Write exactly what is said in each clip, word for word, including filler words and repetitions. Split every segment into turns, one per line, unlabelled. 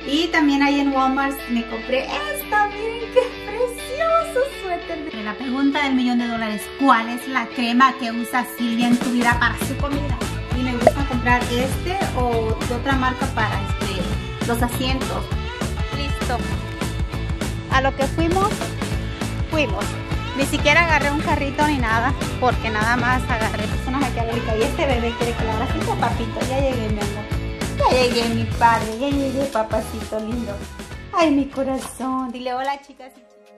Y también ahí en Walmart me compré esta, miren qué precioso suéter. La pregunta del millón de dólares, ¿cuál es la crema que usa Silvia en su vida para su comida? Y me gusta comprar este o de otra marca para este, los asientos. Listo. A lo que fuimos, fuimos. Ni siquiera agarré un carrito ni nada, porque nada más agarré personas aquí a la y este bebé quiere que le haga así, papito. Ya llegué, mi amor. Ya llegué, mi padre. Ya llegué, papacito lindo. Ay, mi corazón. Dile hola, chicas.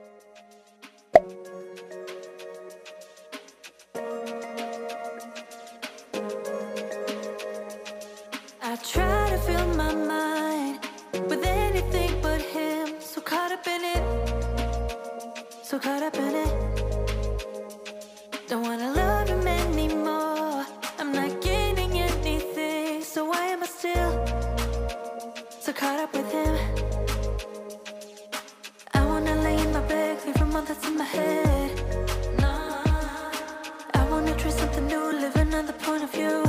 I try to fill my mind with anything but him. So caught up in it. So caught up in it. Don't wanna love him anymore. I'm not gaining anything. So why am I still so caught up with him? I wanna lay in my bed, clear from all that's in my head. No, I wanna try something new, live another point of view.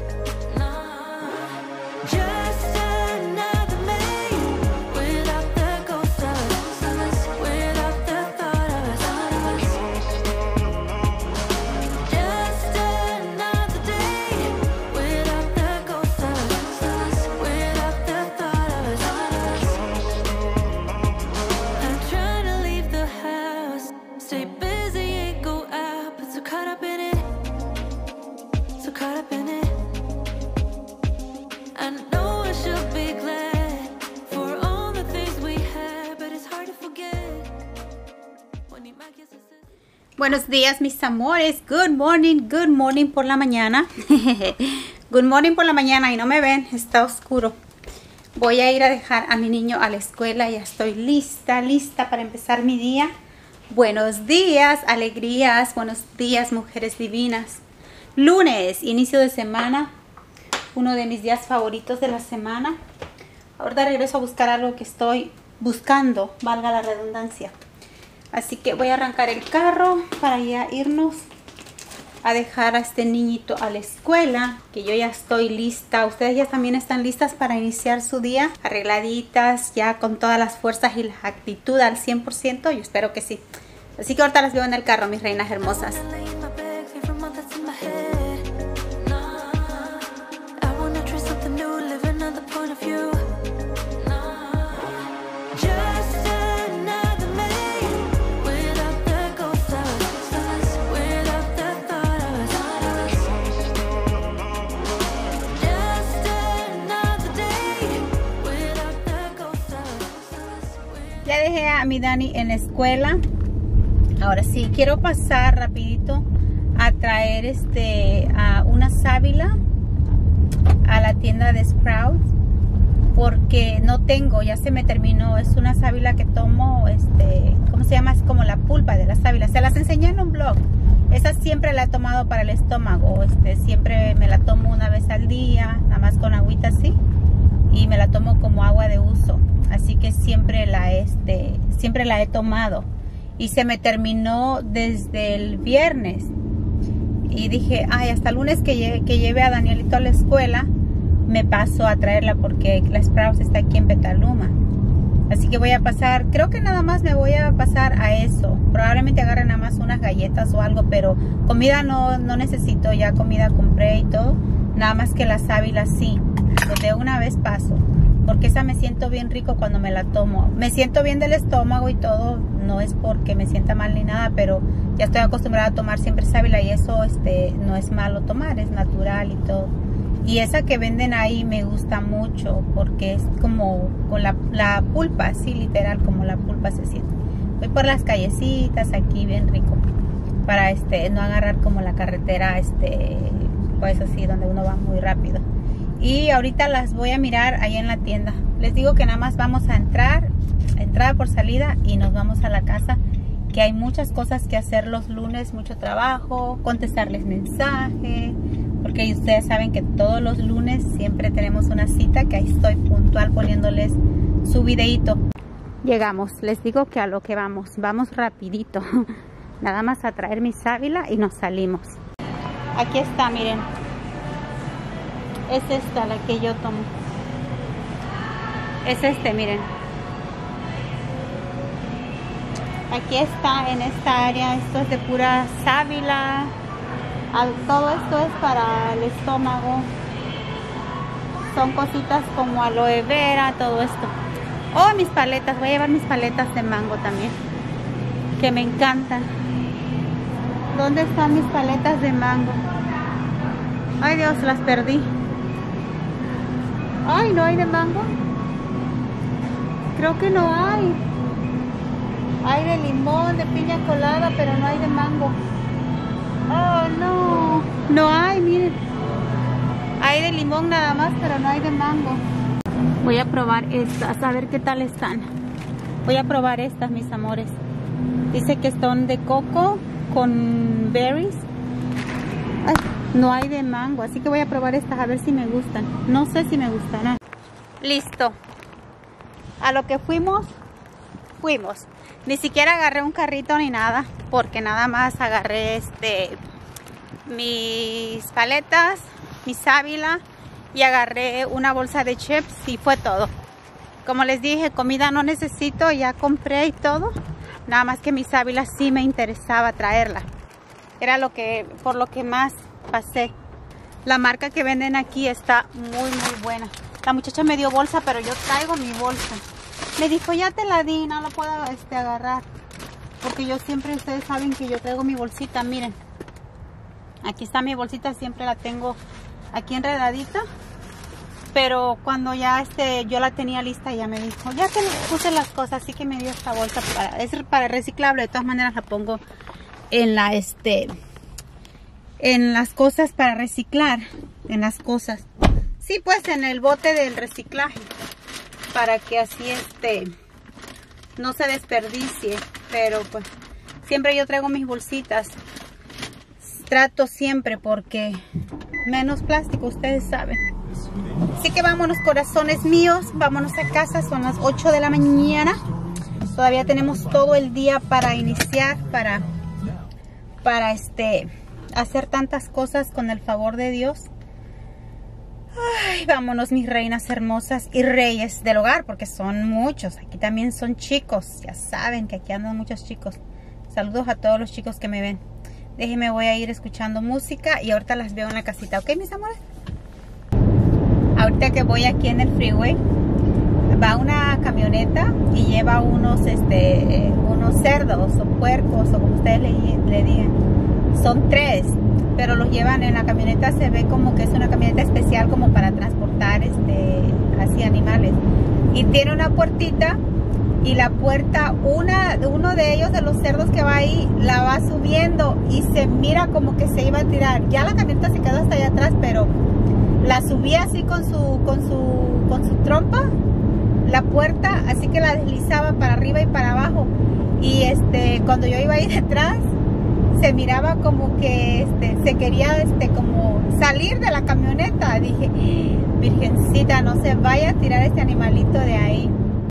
Buenos días, mis amores. Good morning, good morning por la mañana. Good morning por la mañana y no me ven, está oscuro. Voy a ir a dejar a mi niño a la escuela. Ya estoy lista, lista para empezar mi día. Buenos días, alegrías. Buenos días, mujeres divinas. Lunes, inicio de semana. Uno de mis días favoritos de la semana. Ahorita regreso a buscar algo que estoy buscando, valga la redundancia. Así que voy a arrancar el carro para ya irnos a dejar a este niñito a la escuela, que yo ya estoy lista. Ustedes ya también están listas para iniciar su día, arregladitas, ya con todas las fuerzas y la actitud al cien por ciento. Yo espero que sí. Así que ahorita las veo en el carro, mis reinas hermosas. Ya dejé a mi Dani en la escuela. Ahora sí, quiero pasar rapidito a traer este a una sábila a la tienda de Sprouts, porque no tengo, ya se me terminó. Es una sábila que tomo, este, ¿cómo se llama? Es como la pulpa de la sábila. Se las enseñé en un blog. Esa siempre la he tomado para el estómago. Este, siempre me la tomo una vez al día, nada más con agüita así, y me la tomo como agua de uso. Así que siempre la, este, siempre la he tomado. Y se me terminó desde el viernes. Y dije, ay, hasta el lunes que lleve, que lleve a Danielito a la escuela, me paso a traerla porque la Sprouts está aquí en Petaluma. Así que voy a pasar, creo que nada más me voy a pasar a eso. Probablemente agarre nada más unas galletas o algo, pero comida no, no necesito. Ya comida compré y todo. Nada más que la sábila sí. Pues de una vez paso, porque esa me siento bien rico cuando me la tomo. Me siento bien del estómago y todo. No es porque me sienta mal ni nada, pero ya estoy acostumbrada a tomar siempre sábila y eso este, no es malo tomar, es natural y todo. Y esa que venden ahí me gusta mucho porque es como con la, la pulpa, así literal como la pulpa se siente. Voy por las callecitas aquí bien rico para este no agarrar como la carretera, este pues así donde uno va muy rápido. Y ahorita las voy a mirar ahí en la tienda. Les digo que nada más vamos a entrar, entrada por salida, y nos vamos a la casa, que hay muchas cosas que hacer los lunes, mucho trabajo, contestarles mensajes, porque ustedes saben que todos los lunes siempre tenemos una cita, que ahí estoy puntual poniéndoles su videito. Llegamos, les digo que a lo que vamos, vamos rapidito. Nada más a traer mi sábila y nos salimos. Aquí está, miren. Es esta la que yo tomo. Es este, miren. Aquí está, en esta área, esto es de pura sábila. Todo esto es para el estómago. Son cositas como aloe vera, todo esto. Oh, mis paletas, voy a llevar mis paletas de mango también, que me encantan. ¿Dónde están mis paletas de mango? Ay Dios, las perdí. Ay, ¿no hay de mango? Creo que no hay. Hay de limón, de piña colada, pero no hay de mango. Oh, no. No hay, miren. Hay de limón nada más, pero no hay de mango. Voy a probar estas, a ver qué tal están. Voy a probar estas, mis amores. Dice que son de coco con berries. Ay, no hay de mango, así que voy a probar estas a ver si me gustan. No sé si me gustarán. Listo. A lo que fuimos, fuimos. Ni siquiera agarré un carrito ni nada, porque nada más agarré este mis paletas, mi sábila y agarré una bolsa de chips y fue todo. Como les dije, comida no necesito, ya compré y todo. Nada más que mi sábila sí me interesaba traerla. Era lo que, por lo que más pasé. La marca que venden aquí está muy muy buena. La muchacha me dio bolsa, pero yo traigo mi bolsa. Me dijo, ya te la di, no la puedo este, agarrar. Porque yo siempre, ustedes saben que yo traigo mi bolsita, miren. Aquí está mi bolsita, siempre la tengo aquí enredadita. Pero cuando ya este, yo la tenía lista, ya me dijo, ya te puse las cosas, así que me dio esta bolsa. Para, es para reciclable, de todas maneras la pongo en la, este, en las cosas para reciclar, en las cosas. Sí, pues en el bote del reciclaje, para que así este no se desperdicie. Pero pues siempre yo traigo mis bolsitas. Trato siempre porque menos plástico, ustedes saben. Así que vámonos, corazones míos, vámonos a casa. Son las ocho de la mañana. Todavía tenemos todo el día para iniciar, para, para este, hacer tantas cosas con el favor de Dios. Ay, vámonos, mis reinas hermosas y reyes del hogar, porque son muchos. Aquí también son chicos, ya saben que aquí andan muchos chicos. Saludos a todos los chicos que me ven. Déjenme, voy a ir escuchando música y ahorita las veo en la casita, ¿ok, mis amores? Ahorita que voy aquí en el freeway, va una camioneta y lleva unos, este, unos cerdos o puercos o como ustedes le, le digan. Son tres. Pero los llevan en la camioneta, se ve como que es una camioneta especial como para transportar este, así animales. Y tiene una puertita y la puerta, una, uno de ellos, de los cerdos que va ahí, la va subiendo y se mira como que se iba a tirar. Ya la camioneta se quedó hasta allá atrás, pero la subía así con su, con su, con su trompa, la puerta, así que la deslizaba para arriba y para abajo. Y este, cuando yo iba ahí detrás, se miraba como que este, se quería este, como salir de la camioneta. Dije, virgencita, no se vaya a tirar este animalito de ahí.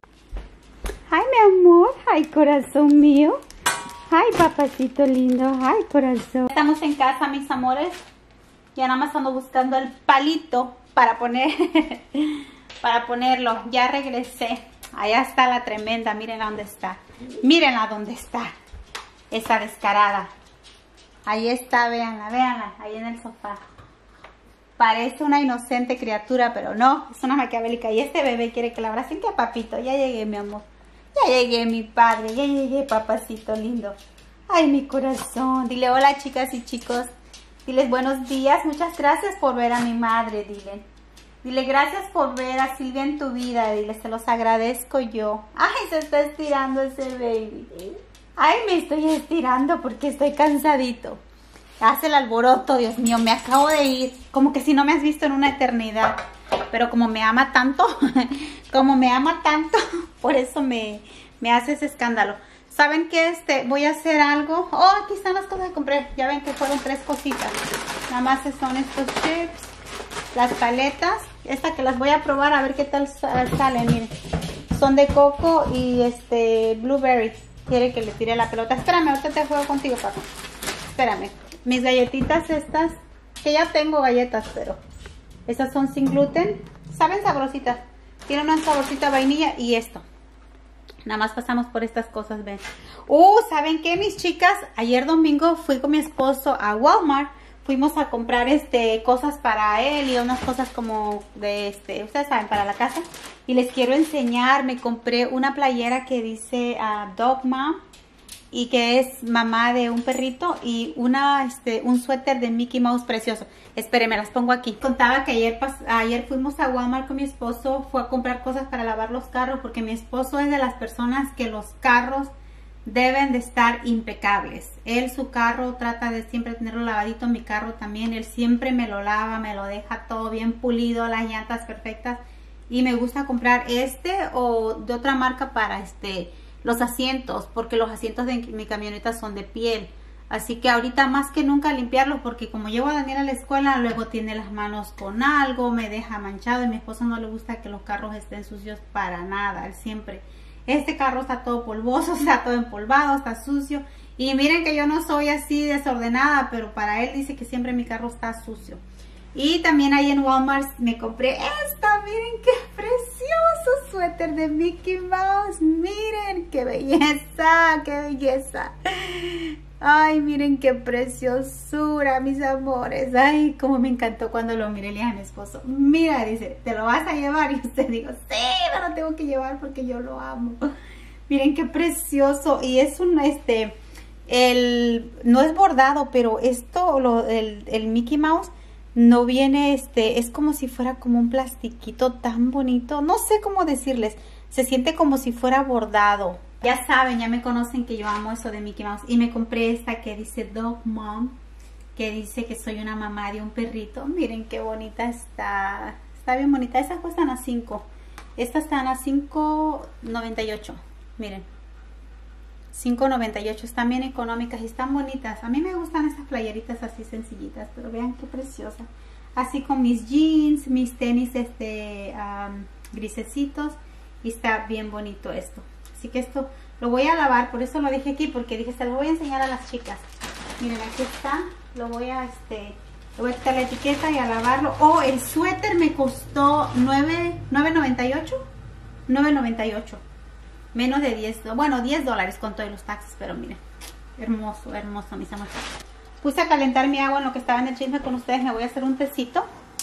Ay, mi amor, ay, corazón mío. Ay, papacito lindo, ay, corazón. Estamos en casa, mis amores. Ya nada más ando buscando el palito para poner, para ponerlo. Ya regresé. Allá está la tremenda, miren dónde está. Mírenla dónde está. Esa descarada. Ahí está, véanla, véanla, ahí en el sofá. Parece una inocente criatura, pero no, es una maquiavélica. Y este bebé quiere que la abracen. ¿Qué, papito? Ya llegué, mi amor. Ya llegué, mi padre, ya llegué, papacito lindo. Ay, mi corazón. Dile hola, chicas y chicos. Diles buenos días. Muchas gracias por ver a mi madre, dile. Dile gracias por ver a Silvia en tu vida. Dile, se los agradezco yo. Ay, se está estirando ese baby. Ay, me estoy estirando porque estoy cansadito. Hace el alboroto, Dios mío, me acabo de ir. Como que si no me has visto en una eternidad. Pero como me ama tanto, como me ama tanto, por eso me, me hace ese escándalo. ¿Saben qué? Este, voy a hacer algo. Oh, aquí están las cosas que compré. Ya ven que fueron tres cositas. Nada más son estos chips, las paletas. Esta que las voy a probar a ver qué tal salen, miren. Son de coco y este blueberry. Quiere que le tire la pelota. Espérame, ahorita te juego contigo, papá. Espérame. Mis galletitas estas, que ya tengo galletas, pero estas son sin gluten. Saben sabrositas. Tiene un saborcito a vainilla y esto. Nada más pasamos por estas cosas, ven. Uh, ¿saben qué, mis chicas? Ayer domingo fui con mi esposo a Walmart. Fuimos a comprar este cosas para él y unas cosas como de este, ustedes saben, para la casa. Y les quiero enseñar, me compré una playera que dice uh, Dog Mom y que es mamá de un perrito y una este un suéter de Mickey Mouse precioso. Espérenme, las pongo aquí. Contaba que ayer ayer fuimos a Walmart con mi esposo, fue a comprar cosas para lavar los carros porque mi esposo es de las personas que los carros deben de estar impecables. Él su carro trata de siempre tenerlo lavadito, mi carro también, él siempre me lo lava, me lo deja todo bien pulido, las llantas perfectas y me gusta comprar este o de otra marca para este los asientos, porque los asientos de mi camioneta son de piel. Así que ahorita más que nunca limpiarlos, porque como llevo a Daniel a la escuela, luego tiene las manos con algo, me deja manchado y a mi esposo no le gusta que los carros estén sucios para nada. Él siempre, este carro está todo polvoso, está todo empolvado, está sucio. Y miren que yo no soy así desordenada, pero para él dice que siempre mi carro está sucio. Y también ahí en Walmart me compré esta, miren qué precioso suéter de Mickey Mouse, miren qué belleza, qué belleza. Ay, miren qué preciosura, mis amores. Ay, cómo me encantó cuando lo miré, le dije a mi esposo, mira, dice, ¿te lo vas a llevar? Y usted dijo, sí, me lo tengo que llevar porque yo lo amo. Miren qué precioso. Y es un, este, el, no es bordado, pero esto, lo, el, el Mickey Mouse, no viene, este, es como si fuera como un plastiquito tan bonito. No sé cómo decirles, se siente como si fuera bordado. Ya saben, ya me conocen que yo amo eso de Mickey Mouse. Y me compré esta que dice Dog Mom, que dice que soy una mamá de un perrito. Miren qué bonita está. Está bien bonita. Esas cuestan a cinco. Estas están a cinco noventa y ocho. Miren. cinco noventa y ocho. Están bien económicas y están bonitas. A mí me gustan esas playeritas así sencillitas. Pero vean qué preciosa. Así con mis jeans, mis tenis este um, grisecitos. Y está bien bonito esto. Así que esto lo voy a lavar, por eso lo dejé aquí, porque dije, se lo voy a enseñar a las chicas. Miren, aquí está, lo voy a, este, le voy a quitar la etiqueta y a lavarlo. Oh, el suéter me costó nueve noventa y ocho, nueve noventa y ocho, menos de diez, bueno, diez dólares con todos los taxes, pero miren, hermoso, hermoso, mis amores. Puse a calentar mi agua en lo que estaba en el chisme con ustedes, me voy a hacer un tecito.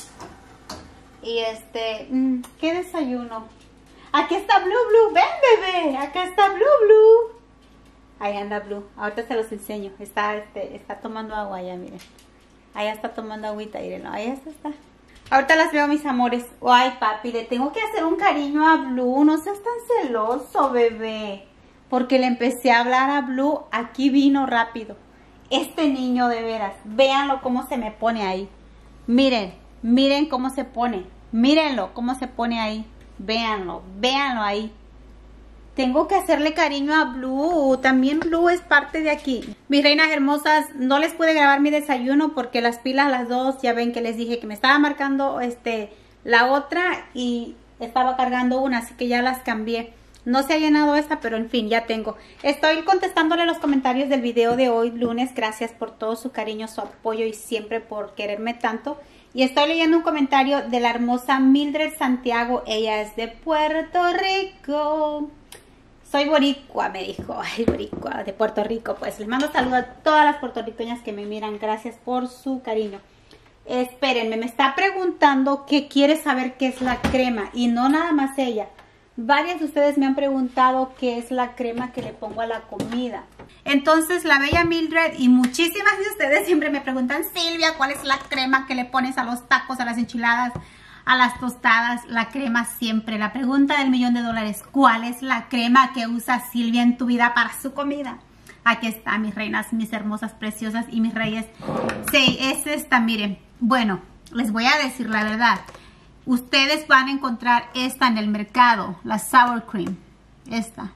Y este, ¿qué desayuno? Aquí está Blue Blue, ven bebé, acá está Blue Blue. Ahí anda Blue, ahorita se los enseño. Está, este, está tomando agua ya, miren. Allá está tomando agüita, mírenlo, ahí está, está. Ahorita las veo, mis amores. Ay, papi, le tengo que hacer un cariño a Blue, no seas tan celoso, bebé. Porque le empecé a hablar a Blue, aquí vino rápido. Este niño de veras, véanlo cómo se me pone ahí. Miren, miren cómo se pone, mírenlo cómo se pone ahí. Véanlo, véanlo ahí. Tengo que hacerle cariño a Blue. También Blue es parte de aquí. Mis reinas hermosas, no les pude grabar mi desayuno porque las pilas, las dos, ya ven que les dije que me estaba marcando este la otra y estaba cargando una, así que ya las cambié. No se ha llenado esta, pero en fin, ya tengo. Estoy contestándole los comentarios del video de hoy, lunes. Gracias por todo su cariño, su apoyo y siempre por quererme tanto. Y estoy leyendo un comentario de la hermosa Mildred Santiago. Ella es de Puerto Rico. Soy boricua, me dijo. Ay, boricua, de Puerto Rico. Pues les mando saludos a todas las puertorriqueñas que me miran. Gracias por su cariño. Espérenme, me está preguntando que quiere saber qué es la crema. Y no nada más ella. Varias de ustedes me han preguntado qué es la crema que le pongo a la comida. Entonces la bella Mildred y muchísimas de ustedes siempre me preguntan, Silvia, ¿cuál es la crema que le pones a los tacos, a las enchiladas, a las tostadas? La crema siempre. La pregunta del millón de dólares, ¿cuál es la crema que usa Silvia en tu vida para su comida? Aquí está, mis reinas, mis hermosas, preciosas y mis reyes. Sí, es esta, miren. Bueno, les voy a decir la verdad. Ustedes van a encontrar esta en el mercado, la Sour Cream. Esta.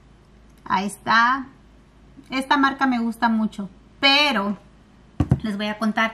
Ahí está. Esta marca me gusta mucho. Pero, les voy a contar.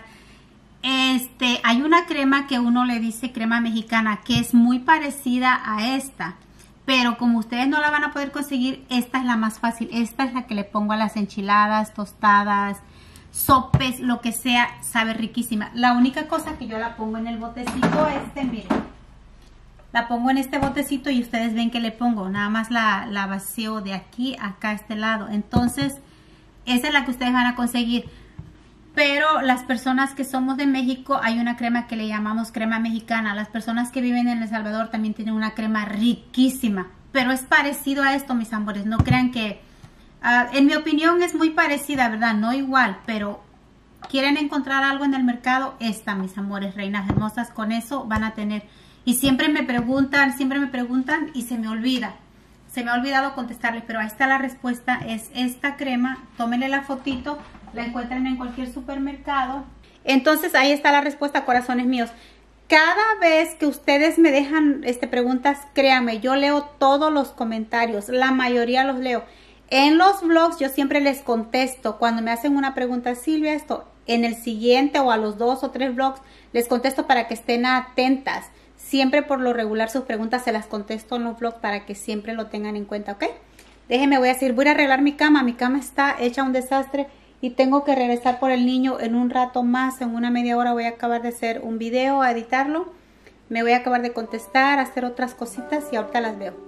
Este, hay una crema que uno le dice crema mexicana, que es muy parecida a esta. Pero como ustedes no la van a poder conseguir, esta es la más fácil. Esta es la que le pongo a las enchiladas, tostadas, sopes, lo que sea, sabe riquísima. La única cosa que yo la pongo en el botecito este, miren. La pongo en este botecito y ustedes ven que le pongo. Nada más la, la vacío de aquí acá a este lado. Entonces, esa es la que ustedes van a conseguir. Pero las personas que somos de México, hay una crema que le llamamos crema mexicana. Las personas que viven en El Salvador también tienen una crema riquísima. Pero es parecido a esto, mis amores. No crean que... Uh, en mi opinión es muy parecida, ¿verdad? No igual, pero quieren encontrar algo en el mercado, esta, mis amores, reinas hermosas, con eso van a tener. Y siempre me preguntan, siempre me preguntan y se me olvida. Se me ha olvidado contestarles, pero ahí está la respuesta. Es esta crema. Tómenle la fotito. La encuentran en cualquier supermercado. Entonces ahí está la respuesta, corazones míos. Cada vez que ustedes me dejan este, preguntas, créanme, yo leo todos los comentarios. La mayoría los leo. En los vlogs yo siempre les contesto. Cuando me hacen una pregunta, Silvia, esto, en el siguiente o a los dos o tres vlogs les contesto para que estén atentas. Siempre por lo regular sus preguntas se las contesto en los vlogs para que siempre lo tengan en cuenta, ¿ok? Déjenme, voy a decir, voy a arreglar mi cama. Mi cama está hecha un desastre. Y tengo que regresar por el niño en un rato más, en una media hora voy a acabar de hacer un video, a editarlo. Me voy a acabar de contestar, hacer otras cositas y ahorita las veo.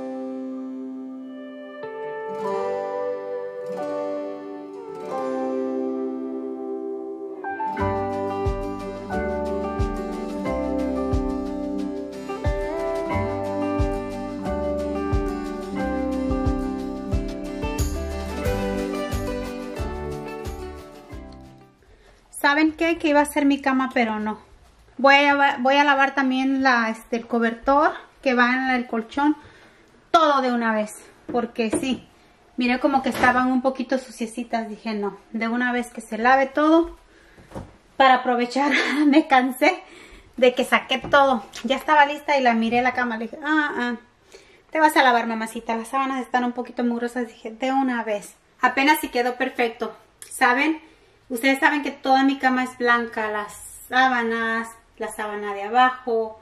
¿Saben qué? Que iba a ser mi cama, pero no. Voy a, voy a lavar también la, este, el cobertor que va en el colchón. Todo de una vez. Porque sí, miré como que estaban un poquito suciecitas. Dije no, de una vez que se lave todo. Para aprovechar, me cansé de que saqué todo. Ya estaba lista y la miré la cama. Le dije, ah, ah, te vas a lavar, mamacita. Las sábanas están un poquito mugrosas. Dije, de una vez. Apenas si quedó perfecto. ¿Saben? Ustedes saben que toda mi cama es blanca, las sábanas, la sábana de abajo,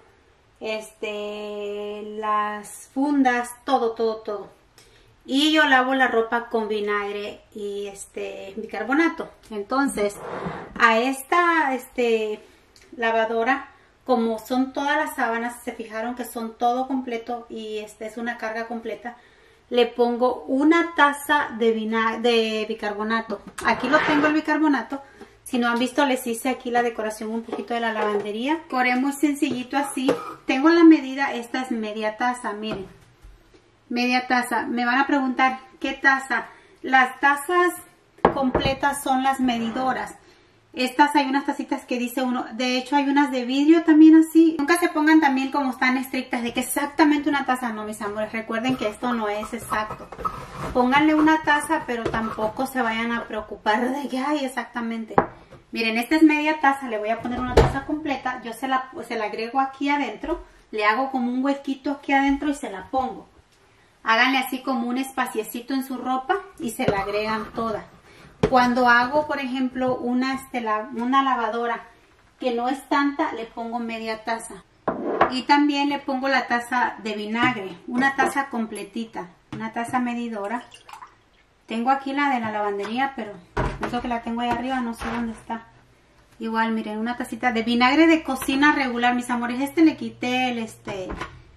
este, las fundas, todo, todo, todo. Y yo lavo la ropa con vinagre y este bicarbonato. Entonces, a esta este, lavadora, como son todas las sábanas, se fijaron que son todo completo y este es una carga completa. Le pongo una taza de, de bicarbonato. Aquí lo tengo el bicarbonato. Si no han visto, les hice aquí la decoración un poquito de la lavandería. Coré muy sencillito así. Tengo la medida, esta es media taza, miren. Media taza. Me van a preguntar, ¿qué taza? Las tazas completas son las medidoras. Estas hay unas tacitas que dice uno, de hecho hay unas de vidrio también así. Nunca se pongan también como están estrictas de que exactamente una taza. No, mis amores, recuerden que esto no es exacto. Pónganle una taza, pero tampoco se vayan a preocupar de que, ay, exactamente. Miren, esta es media taza, le voy a poner una taza completa. Yo se la, se la agrego aquí adentro, le hago como un huequito aquí adentro y se la pongo. Háganle así como un espaciecito en su ropa y se la agregan toda. Cuando hago, por ejemplo, una, este, la, una lavadora que no es tanta, le pongo media taza. Y también le pongo la taza de vinagre, una taza completita, una taza medidora. Tengo aquí la de la lavandería, pero eso que la tengo ahí arriba, no sé dónde está. Igual, miren, una tacita de vinagre de cocina regular, mis amores. Este le quité el, este,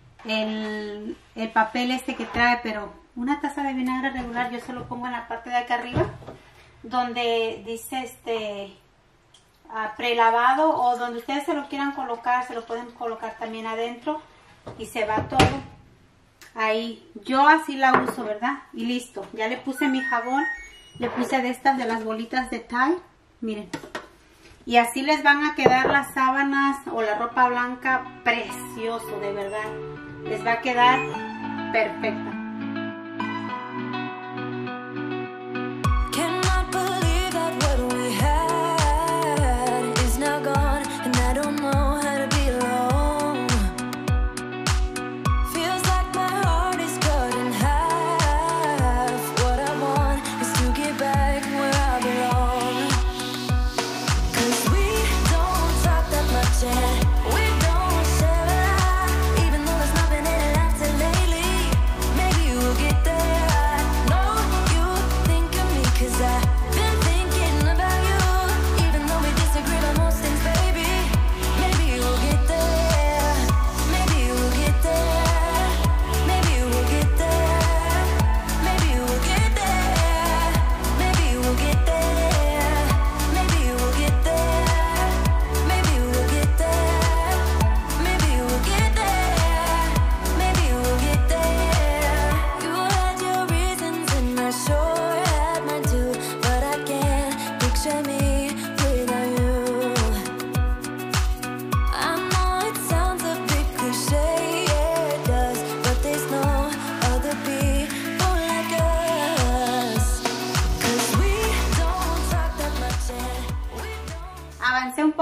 el, el papel este que trae, pero una taza de vinagre regular yo se lo pongo en la parte de acá arriba, donde dice este uh, prelavado, o donde ustedes se lo quieran colocar, se lo pueden colocar también adentro y se va todo ahí. Yo así la uso, ¿verdad? Y listo, ya le puse mi jabón, le puse de estas de las bolitas de Tide, miren, y así les van a quedar las sábanas o la ropa blanca precioso, de verdad, les va a quedar perfecta.
We don't share a lot, even though there's nothing in it lasting lately. Maybe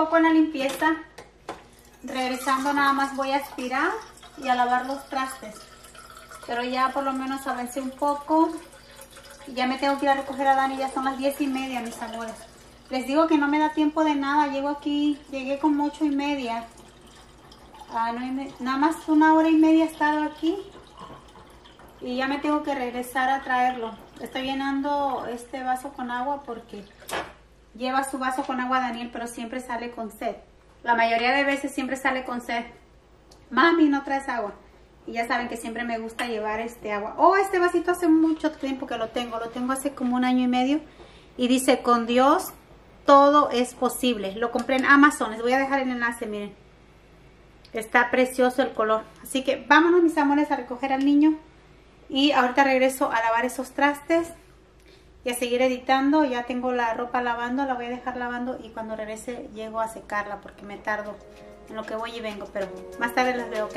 sigo con la limpieza. Regresando nada más voy a aspirar y a lavar los trastes. Pero ya por lo menos avancé un poco. Y ya me tengo que ir a recoger a Dani. Ya son las diez y media, mis amores. Les digo que no me da tiempo de nada. Llego aquí, llegué como ocho y media. Ah, no, nada más una hora y media he estado aquí. Y ya me tengo que regresar a traerlo. Estoy llenando este vaso con agua porque lleva su vaso con agua Daniel, pero siempre sale con sed. La mayoría de veces siempre sale con sed. Mami, no traes agua. Y ya saben que siempre me gusta llevar este agua. Oh, este vasito hace mucho tiempo que lo tengo. Lo tengo hace como un año y medio. Y dice, con Dios todo es posible. Lo compré en Amazon. Les voy a dejar el enlace, miren. Está precioso el color. Así que vámonos, mis amores, a recoger al niño. Y ahorita regreso a lavar esos trastes. Y a seguir editando. Ya tengo la ropa lavando. La voy a dejar lavando. Y cuando regrese llego a secarla porque me tardo en lo que voy y vengo. Pero más tarde las veo, ¿ok?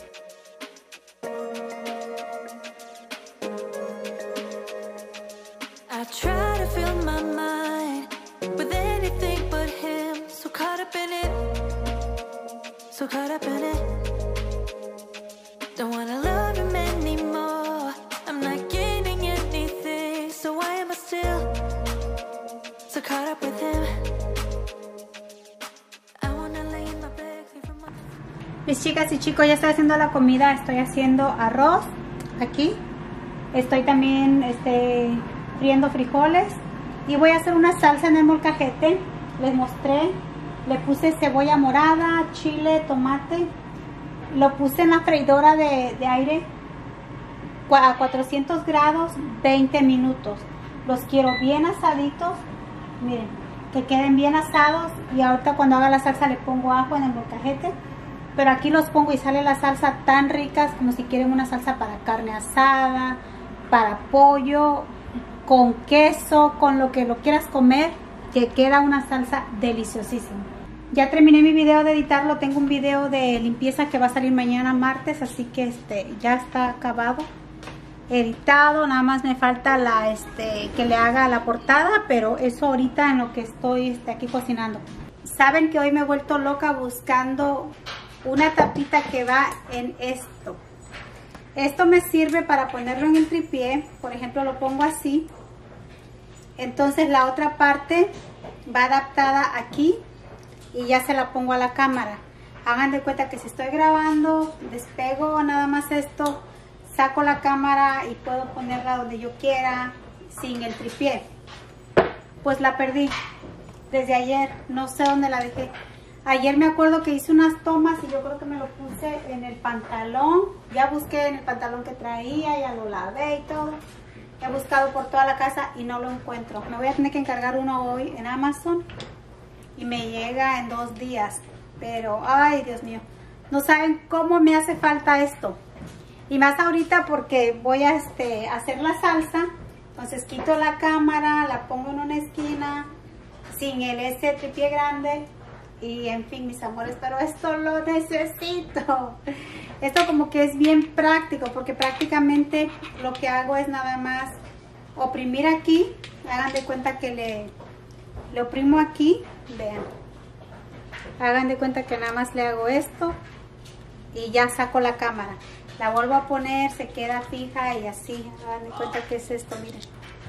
I try to fill my mind with anything but him. So caught up in it, so caught up in it. Don't wanna love him anymore. I'm not getting anything, so why am I still so caught up with him? I wanna lay in my bed, clean from my...
Mis chicas y chicos, ya estoy haciendo la comida. Estoy haciendo arroz aquí. Estoy también este friendo frijoles y voy a hacer una salsa en el molcajete. Les mostré, le puse cebolla morada, chile, tomate, lo puse en la freidora de, de aire a cuatrocientos grados, veinte minutos. Los quiero bien asaditos, miren, que queden bien asados. Y ahorita cuando haga la salsa le pongo ajo en el molcajete, pero aquí los pongo y sale la salsa tan rica como si quieren una salsa para carne asada, para pollo, con queso, con lo que lo quieras comer, que queda una salsa deliciosísima. Ya terminé mi video de editarlo. Tengo un video de limpieza que va a salir mañana martes, así que este ya está acabado, editado. Nada más me falta la este que le haga la portada, pero eso ahorita en lo que estoy este, aquí cocinando. Saben que hoy me he vuelto loca buscando una tapita que va en esto. Esto me sirve para ponerlo en el tripié. Por ejemplo, lo pongo así. Entonces la otra parte va adaptada aquí y ya se la pongo a la cámara. Hagan de cuenta que si estoy grabando, despego nada más esto, saco la cámara y puedo ponerla donde yo quiera sin el tripié. Pues la perdí desde ayer, no sé dónde la dejé. Ayer me acuerdo que hice unas tomas y yo creo que me lo puse en el pantalón. Ya busqué en el pantalón que traía, ya lo lavé y todo. He buscado por toda la casa y no lo encuentro. Me voy a tener que encargar uno hoy en Amazon y me llega en dos días. Pero, ay, Dios mío, no saben cómo me hace falta esto. Y más ahorita porque voy a este, hacer la salsa. Entonces quito la cámara, la pongo en una esquina sin el ese tripié grande. Y en fin, mis amores, pero esto lo necesito. Esto como que es bien práctico, porque prácticamente lo que hago es nada más oprimir aquí. Hagan de cuenta que le, le oprimo aquí, vean. Hagan de cuenta que nada más le hago esto y ya saco la cámara. La vuelvo a poner, se queda fija y así. Hagan de cuenta que es esto, miren.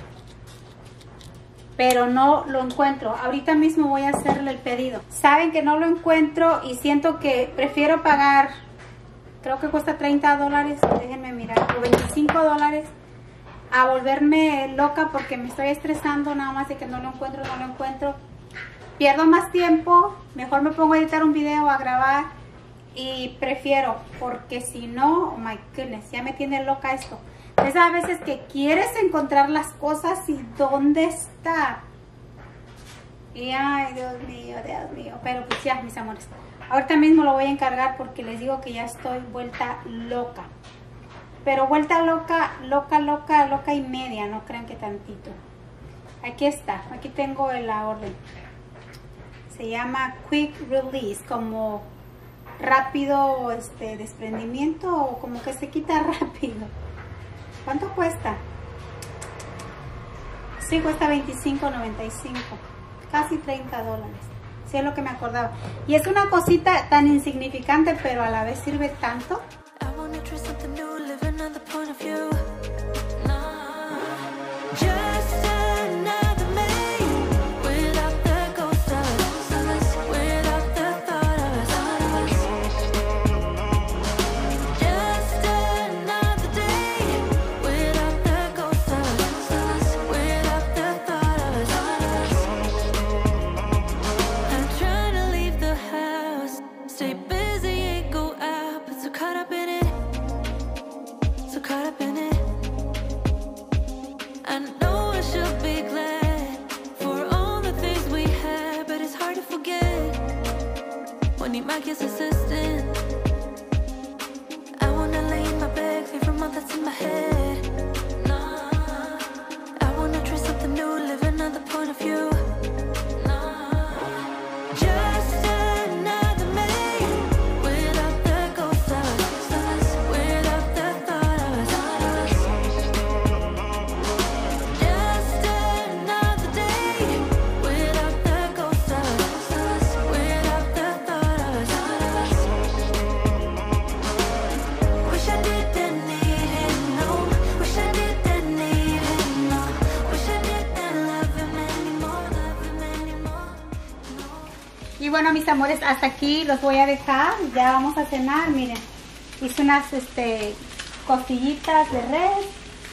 Pero no lo encuentro. Ahorita mismo voy a hacerle el pedido. Saben que no lo encuentro y siento que prefiero pagar, creo que cuesta treinta dólares, déjenme mirar, o veinticinco dólares, a volverme loca porque me estoy estresando nada más de que no lo encuentro, no lo encuentro. Pierdo más tiempo, mejor me pongo a editar un video, a grabar, y prefiero, porque si no, oh my goodness, ya me tiene loca esto. Esas veces que quieres encontrar las cosas y ¿dónde está? Y ay, Dios mío, Dios mío. Pero pues ya, mis amores. Ahorita mismo lo voy a encargar porque les digo que ya estoy vuelta loca. Pero vuelta loca, loca, loca, loca y media. No crean que tantito. Aquí está. Aquí tengo la orden. Se llama Quick Release. Como rápido este desprendimiento o como que se quita rápido. ¿Cuánto cuesta? Sí, cuesta veinticinco noventa y cinco, casi treinta dólares. Sí, es lo que me acordaba. Y es una cosita tan insignificante, pero a la vez sirve tanto. Y bueno, mis amores, hasta aquí los voy a dejar. Ya vamos a cenar. Miren, hice unas este, costillitas de res,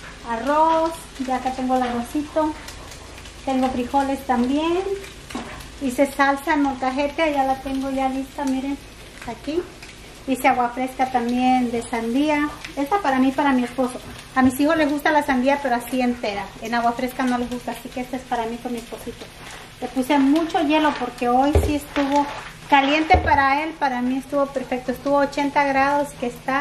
arroz. Ya acá tengo el arrocito. Tengo frijoles también. Hice salsa en molcajete, ya la tengo ya lista, miren, aquí. Hice agua fresca también de sandía. Esta para mí, para mi esposo. A mis hijos les gusta la sandía, pero así entera. En agua fresca no les gusta, así que esta es para mí con mi esposito. Le puse mucho hielo porque hoy sí estuvo caliente para él, para mí estuvo perfecto. Estuvo ochenta grados, que está,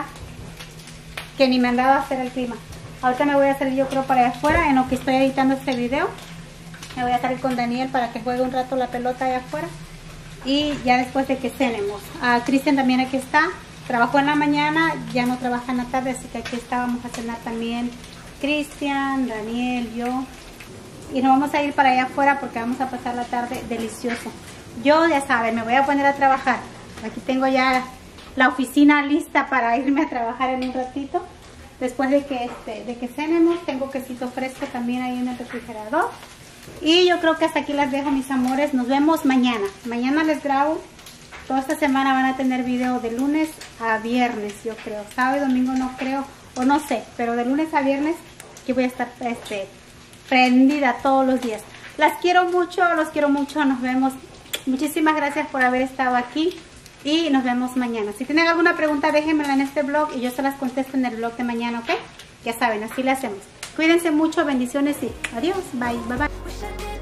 que ni me han dado a hacer el clima. Ahorita me voy a salir yo creo para allá afuera, en lo que estoy editando este video. Me voy a salir con Daniel para que juegue un rato la pelota allá afuera. Y ya después de que cenemos. A Cristian también aquí está. Trabajó en la mañana, ya no trabaja en la tarde, así que aquí está. Vamos a cenar también Cristian, Daniel, yo. Y nos vamos a ir para allá afuera porque vamos a pasar la tarde delicioso. Yo, ya saben, me voy a poner a trabajar. Aquí tengo ya la oficina lista para irme a trabajar en un ratito. Después de que, este, de que cenemos, tengo quesito fresco también ahí en el refrigerador. Y yo creo que hasta aquí las dejo, mis amores. Nos vemos mañana. Mañana les grabo. Toda esta semana van a tener video de lunes a viernes, yo creo. Sábado y domingo no creo, o no sé. Pero de lunes a viernes aquí voy a estar este, prendida todos los días. Las quiero mucho, los quiero mucho. Nos vemos. Muchísimas gracias por haber estado aquí. Y nos vemos mañana. Si tienen alguna pregunta, déjenmela en este blog y yo se las contesto en el blog de mañana, ¿ok? Ya saben, así le hacemos. Cuídense mucho, bendiciones y adiós. Bye, bye, bye.